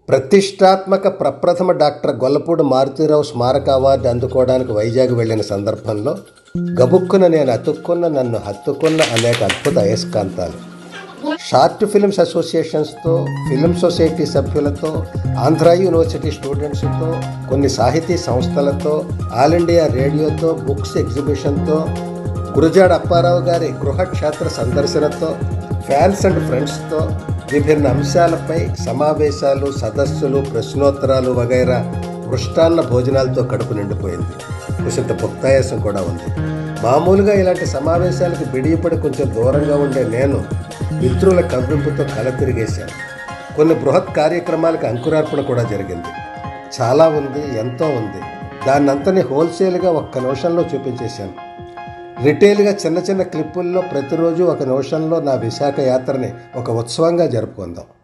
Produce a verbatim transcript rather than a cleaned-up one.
ప్రతిష్టాత్మక ప్రప్రథమ డాక్టర్ గొల్లపూడి మారుతీరావు స్మారక అవార్డు అందుకోవడానికి వైజాగ్ వెళ్ళిన సందర్భంలో గబుక్కున నేను అతుక్కున్న నన్ను హత్తుకున్న అనేక అద్భుత అయస్కాంతాలు షార్ట్ ఫిల్మ్స్ అసోసియేషన్స్తో, ఫిల్మ్ సొసైటీ సభ్యులతో, ఆంధ్ర యూనివర్సిటీ స్టూడెంట్స్తో, కొన్ని సాహితీ సంస్థలతో, ఆల్ ఇండియా రేడియోతో, బుక్స్ ఎగ్జిబిషన్తో, గురజాడ అప్పారావు గారి గృహక్షేత్ర సందర్శనతో, ఫ్యాన్స్ అండ్ ఫ్రెండ్స్తో, విభిన్న అంశాలపై సమావేశాలు, సదస్సులు, ప్రశ్నోత్తరాలు వగైరా మృష్టాన్న భోజనాలతో కడుపు నిండిపోయింది. కొంచెంత భుక్తాయాసం కూడా ఉంది. మామూలుగా ఇలాంటి సమావేశాలకు బిడియపడి కొంచెం దూరంగా ఉండే నేను మిత్రుల కవ్వింపుతో కల తిరిగేశాను. కొన్ని బృహత్ కార్యక్రమాలకు అంకురార్పణ కూడా జరిగింది. చాలా ఉంది, ఎంతో ఉంది. దాన్నంతని హోల్సేల్గా ఒక్క నిమిషంలో చూపించేశాను. రిటైల్గా చిన్న చిన్న క్లిప్పుల్లో ప్రతిరోజు ఒక నిమిషంలో నా విశాఖ యాత్రని ఒక ఉత్సవంగా జరుపుకుందాం.